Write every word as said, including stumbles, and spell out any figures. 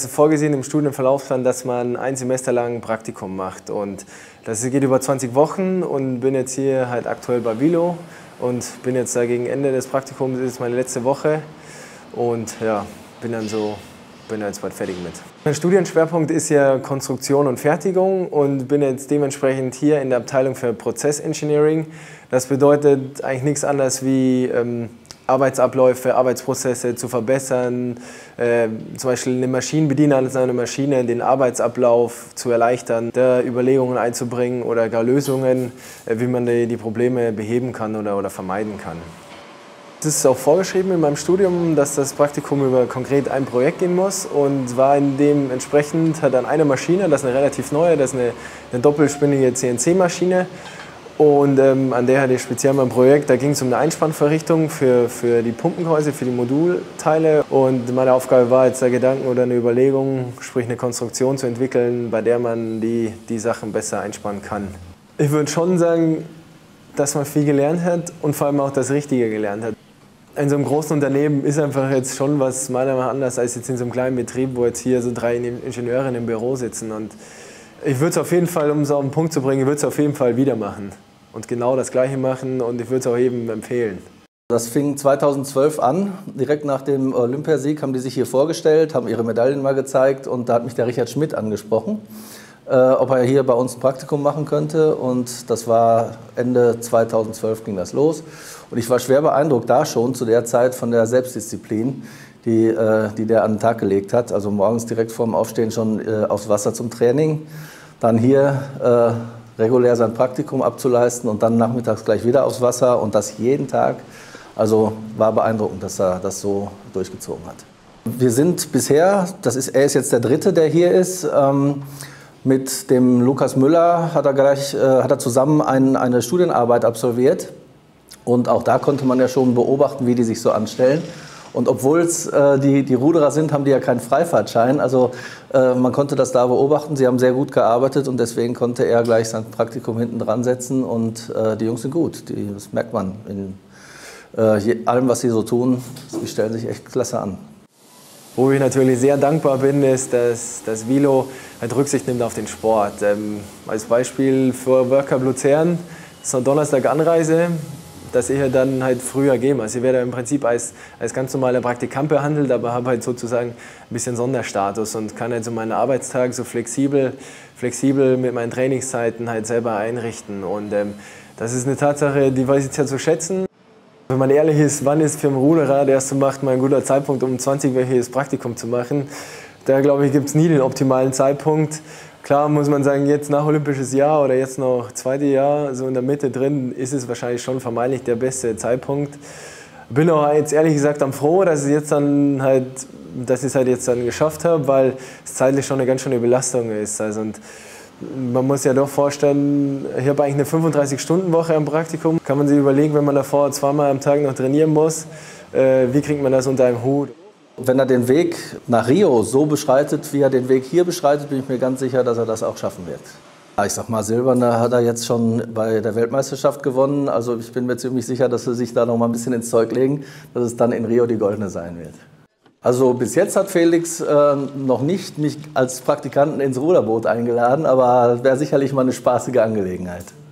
Es ist vorgesehen im Studienverlaufsplan, dass man ein Semester lang ein Praktikum macht. Und das geht über zwanzig Wochen und bin jetzt hier halt aktuell bei Vilo und bin jetzt da gegen Ende des Praktikums, das ist meine letzte Woche und ja, bin dann so, bin da jetzt bald fertig mit. Mein Studienschwerpunkt ist ja Konstruktion und Fertigung und bin jetzt dementsprechend hier in der Abteilung für Prozessengineering. Das bedeutet eigentlich nichts anderes wie ähm, Arbeitsabläufe, Arbeitsprozesse zu verbessern, äh, zum Beispiel eine Maschinenbediener an seiner Maschine, den Arbeitsablauf zu erleichtern, da Überlegungen einzubringen oder gar Lösungen, äh, wie man die, die Probleme beheben kann oder, oder vermeiden kann. Es ist auch vorgeschrieben in meinem Studium, dass das Praktikum über konkret ein Projekt gehen muss und war in dem entsprechend hat dann eine Maschine, das ist eine relativ neue, das ist eine, eine doppelspinnige C N C-Maschine. Und ähm, an der hatte ich speziell mein Projekt, da ging es um eine Einspannverrichtung für, für die Pumpengehäuse, für die Modulteile. Und meine Aufgabe war jetzt der Gedanken oder eine Überlegung, sprich eine Konstruktion zu entwickeln, bei der man die, die Sachen besser einspannen kann. Ich würde schon sagen, dass man viel gelernt hat und vor allem auch das Richtige gelernt hat. In so einem großen Unternehmen ist einfach jetzt schon was meiner Meinung nach anders als jetzt in so einem kleinen Betrieb, wo jetzt hier so drei Ingenieure im Büro sitzen. Und ich würde es auf jeden Fall, um es auf den Punkt zu bringen, ich würde es auf jeden Fall wieder machen und genau das Gleiche machen und ich würde es auch jedem empfehlen. Das fing zweitausendzwölf an, direkt nach dem Olympiasieg haben die sich hier vorgestellt, haben ihre Medaillen mal gezeigt und da hat mich der Richard Schmidt angesprochen, äh, ob er hier bei uns ein Praktikum machen könnte und das war Ende zweitausendzwölf ging das los und ich war schwer beeindruckt da schon zu der Zeit von der Selbstdisziplin, die, äh, die der an den Tag gelegt hat, also morgens direkt vorm Aufstehen schon äh, aufs Wasser zum Training, dann hier äh, regulär sein Praktikum abzuleisten und dann nachmittags gleich wieder aufs Wasser und das jeden Tag. Also war beeindruckend, dass er das so durchgezogen hat. Wir sind bisher, das ist, er ist jetzt der Dritte, der hier ist, ähm, mit dem Lukas Müller hat er, gleich, äh, hat er zusammen ein, eine Studienarbeit absolviert und auch da konnte man ja schon beobachten, wie die sich so anstellen. Und obwohl es äh, die, die Ruderer sind, haben die ja keinen Freifahrtschein. Also äh, man konnte das da beobachten. Sie haben sehr gut gearbeitet und deswegen konnte er gleich sein Praktikum hinten dran setzen. Und äh, die Jungs sind gut. Die, das merkt man in äh, je, allem, was sie so tun. Sie stellen sich echt klasse an. Wo ich natürlich sehr dankbar bin, ist, dass, dass Vilo halt Rücksicht nimmt auf den Sport. Ähm, als Beispiel für World Cup Luzern, das ist eine Donnerstag Anreise, dass ich halt dann halt früher gehe. Also ich werde im Prinzip als, als ganz normaler Praktikant behandelt, aber habe halt sozusagen ein bisschen Sonderstatus und kann halt so meinen Arbeitstag so flexibel, flexibel mit meinen Trainingszeiten halt selber einrichten. Und ähm, das ist eine Tatsache, die weiß ich sehr zu schätzen. Wenn man ehrlich ist, wann ist für einen Ruderer, der es so macht, mal ein guter Zeitpunkt, um zwanzigwöchiges Praktikum zu machen? Da glaube ich, gibt es nie den optimalen Zeitpunkt. Klar muss man sagen, jetzt nach Olympisches Jahr oder jetzt noch zweite Jahr, so in der Mitte drin, ist es wahrscheinlich schon vermeintlich der beste Zeitpunkt. Bin auch jetzt ehrlich gesagt am froh, dass ich jetzt dann halt, dass ich es halt jetzt dann geschafft habe, weil es zeitlich schon eine ganz schöne Belastung ist. Also und man muss ja doch vorstellen, ich habe eigentlich eine fünfunddreißig-Stunden-Woche im Praktikum. Kann man sich überlegen, wenn man davor zweimal am Tag noch trainieren muss, äh, wie kriegt man das unter einem Hut? Wenn er den Weg nach Rio so beschreitet, wie er den Weg hier beschreitet, bin ich mir ganz sicher, dass er das auch schaffen wird. Ich sag mal, Silberne hat er jetzt schon bei der Weltmeisterschaft gewonnen. Also ich bin mir ziemlich sicher, dass sie sich da noch mal ein bisschen ins Zeug legen, dass es dann in Rio die Goldene sein wird. Also bis jetzt hat Felix äh, noch nicht mich als Praktikanten ins Ruderboot eingeladen, aber wäre sicherlich mal eine spaßige Angelegenheit.